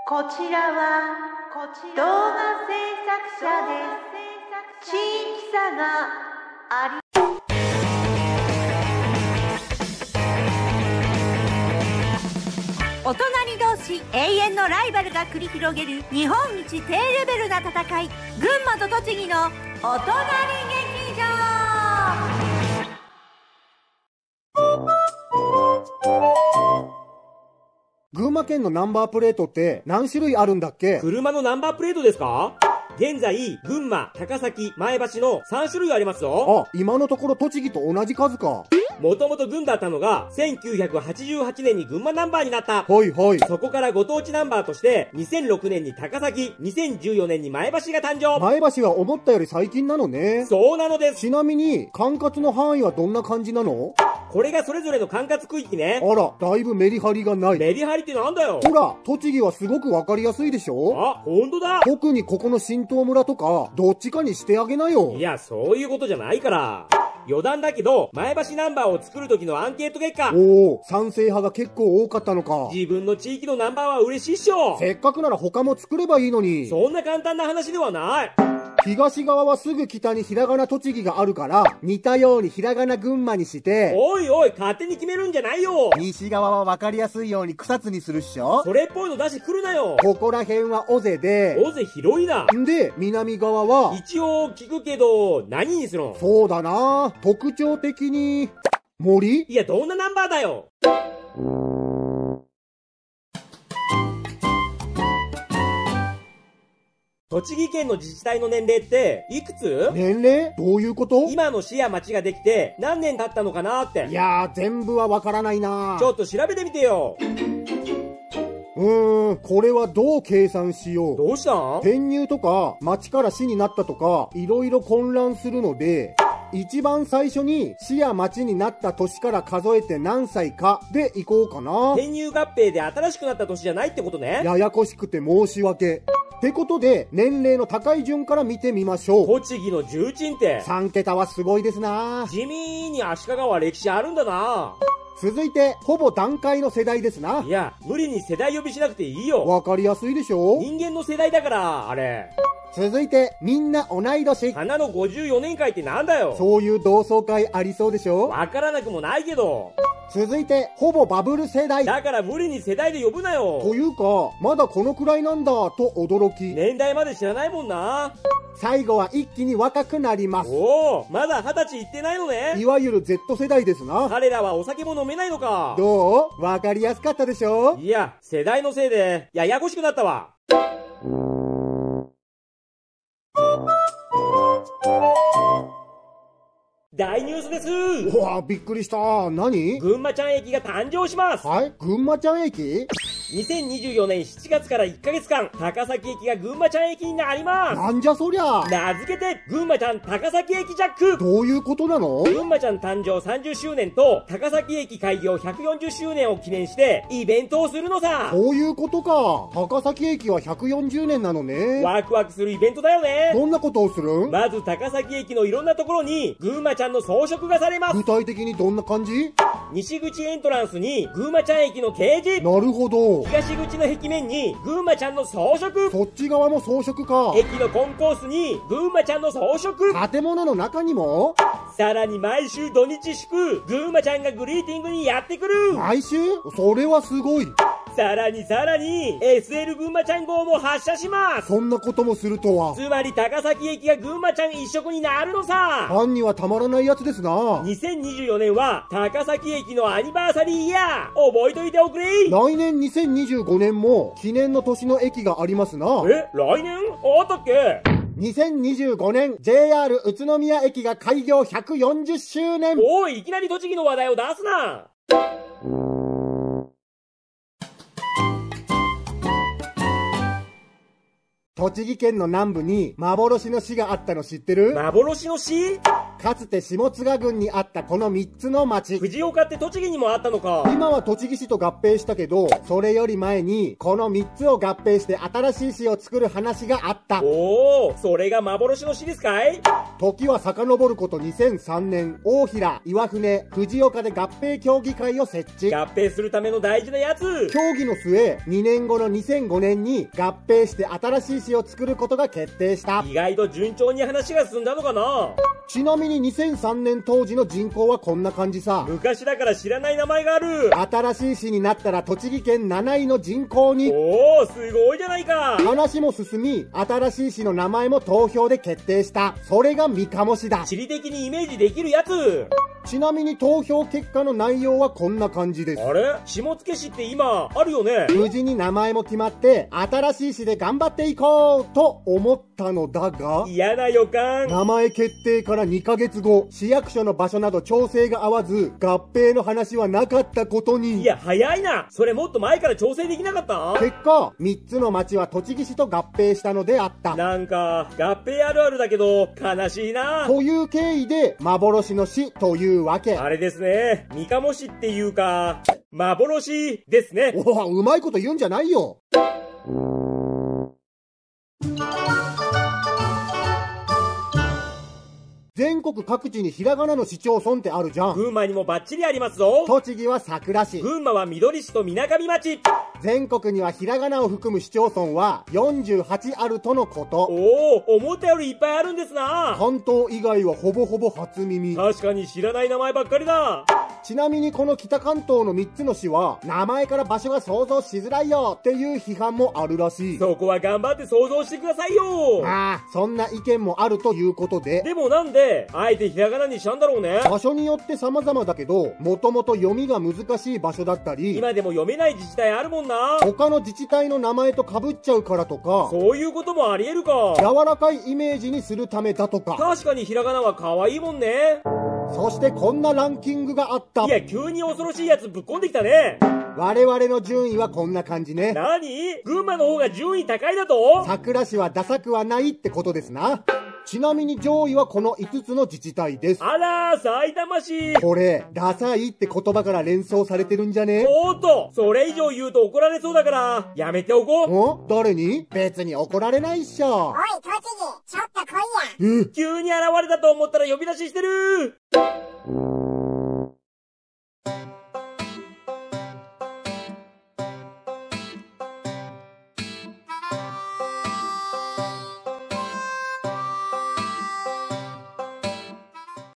こちらは動画制作者です。地域差がありお隣同士永遠のライバルが繰り広げる日本一低レベルな戦い、群馬と栃木のお隣劇場。 群馬県のナンバープレートって何種類あるんだっけ？ 車のナンバープレートですか？現在、群馬、高崎、前橋の3種類ありますよ。 あ、今のところ栃木と同じ数か。 もともと群だったのが、1988年に群馬ナンバーになった。 はいはい。 そこからご当地ナンバーとして、2006年に高崎、2014年に前橋が誕生。 前橋は思ったより最近なのね。 そうなのです。 ちなみに、管轄の範囲はどんな感じなの？ これがそれぞれの管轄区域ね。 あら、だいぶメリハリがない。 メリハリってなんだよ。 ほら、栃木はすごくわかりやすいでしょ？ あ、ほんとだ。 特にここの新東村とか、どっちかにしてあげなよ。 いや、そういうことじゃないから。余談だけど、前橋ナンバーを作る時のアンケート結果。 おお、賛成派が結構多かったのか。 自分の地域のナンバーは嬉しいっしょ。 せっかくなら他も作ればいいのに。 そんな簡単な話ではない。 東側はすぐ北にひらがな栃木があるから、似たようにひらがな群馬にして、 おいおい、勝手に決めるんじゃないよ。 西側はわかりやすいように草津にするっしょ。 それっぽいの出してくるなよ。 ここら辺は尾瀬で、 尾瀬広いな。 んで、南側は、 一応聞くけど、何にするの？ そうだな、特徴的に、森？ いや、どんなナンバーだよ。栃木県の自治体の年齢っていくつ？ 年齢？どういうこと？ 今の市や町ができて何年経ったのかなって。 いやー、全部はわからないな。 ちょっと調べてみてよ。 これはどう計算しよう。 どうしたん？ 転入とか、町から市になったとか、いろいろ混乱するので、一番最初に市や町になった年から数えて何歳かでいこうかな。 転入合併で新しくなった年じゃないってことね。 ややこしくて申し訳。ってことで、年齢の高い順から見てみましょう。 栃木の重鎮って。 3桁はすごいですな。 地味に足利は歴史あるんだな。 続いて、ほぼ団塊の世代ですな。 いや、無理に世代呼びしなくていいよ。 わかりやすいでしょ？ 人間の世代だから、あれ。 続いて、みんな同い年。 花の54年会ってなんだよ。 そういう同窓会ありそうでしょ？ わからなくもないけど。 続いて、ほぼバブル世代。 だから無理に世代で呼ぶなよ。 というか、まだこのくらいなんだ、と驚き。 年代まで知らないもんな。 最後は一気に若くなります。 おお、まだ20歳いってないのね。 いわゆる Z 世代ですな。 彼らはお酒も飲めないのか。 どう？わかりやすかったでしょ？ いや、世代のせいで、ややこしくなったわ。大ニュースです。 うわ、びっくりした。何？ 群馬ちゃん駅が誕生します。 はい？群馬ちゃん駅 ？2024年7月から1ヶ月間、高崎駅が群馬ちゃん駅になります。 なんじゃそりゃ。 名付けて、群馬ちゃん高崎駅ジャック。 どういうことなの？ 群馬ちゃん誕生30周年と、高崎駅開業140周年を記念して、イベントをするのさ。 そういうことか。高崎駅は140年なのね。 ワクワクするイベントだよね。 どんなことをする？ まず高崎駅のいろんなところに、群馬ちゃんの装飾がされます。 具体的にどんな感じ？ 西口エントランスに、群馬ちゃん駅の掲示。 なるほど。 東口の壁面に、群馬ちゃんの装飾。 そっち側も装飾か。 駅のコンコースに、群馬ちゃんの装飾。 建物の中にも？ さらに毎週土日祝、群馬ちゃんがグリーティングにやってくる。 毎週？それはすごい。 さらに SL 群馬ちゃん号も発車します。 そんなこともするとは。 つまり高崎駅が群馬ちゃん一色になるのさ。 ファンにはたまらないやつですな。 2024年は高崎駅のアニバーサリーイヤー。覚えといておくれ。 来年2025年も記念の年の駅がありますな。 え、来年あったっけ ？2025年 JR 宇都宮駅が開業140周年。 おい、いきなり栃木の話題を出すな。 栃木県の南部に幻の市があったの知ってる？ 幻の市？ かつて下津賀郡にあったこの3つの町。 藤岡って栃木にもあったのか。 今は栃木市と合併したけど、それより前にこの3つを合併して新しい市を作る話があった。 おー、それが幻の市ですかい？ 時は遡ること2003年、大平、岩船、藤岡で合併協議会を設置。 合併するための大事なやつ。 協議の末、2年後の2005年に合併して新しい市を作ることが決定した。 意外と順調に話が進んだのかな。 ちなみに2003年当時の人口はこんな感じさ。 昔だから知らない名前がある。 新しい市になったら栃木県7位の人口に。 おー、すごいじゃないか。 話も進み、新しい市の名前も投票で決定した。それが三鴨市だ。 地理的にイメージできるやつ。 ちなみに投票結果の内容はこんな感じです。 あれ？下野市って今あるよね。 無事に名前も決まって新しい市で頑張っていこうと思ったのだが、 嫌な予感。 名前決定から2ヶ月後、市役所の場所など調整が合わず合併の話はなかったことに。 いや早いな。それもっと前から調整できなかった？ 結果3つの町は栃木市と合併したのであった。 なんか合併あるあるだけど悲しいな。 という経緯で幻の市というわけ。 あれですね、三鴨市っていうか幻ですね。 おお、うまいこと言うんじゃないよ。全国各地にひらがなの市町村ってあるじゃん。 群馬にもバッチリありますぞ。 栃木はさくら市。 群馬はみどり市とみなかみ町。 全国にはひらがなを含む市町村は48あるとのこと。 おお、思ったよりいっぱいあるんですな。 関東以外はほぼほぼ初耳。 確かに知らない名前ばっかりだ。 ちなみにこの北関東の3つの市は名前から場所が想像しづらいよっていう批判もあるらしい。 そこは頑張って想像してくださいよ。 ああ、そんな意見もあるということで。 でもなんであえてひらがなにしたんだろうね。 場所によって様々だけど、もともと読みが難しい場所だったり、 今でも読めない自治体あるもんな。 他の自治体の名前と被っちゃうからとか、 そういうこともあり得るか。 柔らかいイメージにするためだとか。 確かにひらがなは可愛いもんね。 そしてこんなランキングがあった。 いや、急に恐ろしいやつぶっこんできたね。 我々の順位はこんな感じね。 なに？群馬の方が順位高いだと？ 桜市はダサくはないってことですな。ちなみに上位はこの5つの自治体です。 あらー、埼玉市。 これ、ダサいって言葉から連想されてるんじゃね？ おーっと、それ以上言うと怒られそうだから、やめておこう。 誰に？別に怒られないっしょ。 おい、栃木、ちょっと来いや。 急に現れたと思ったら呼び出ししてる。